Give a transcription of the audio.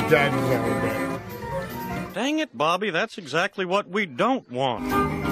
dead zone it. Dang it, Bobby, that's exactly what we don't want.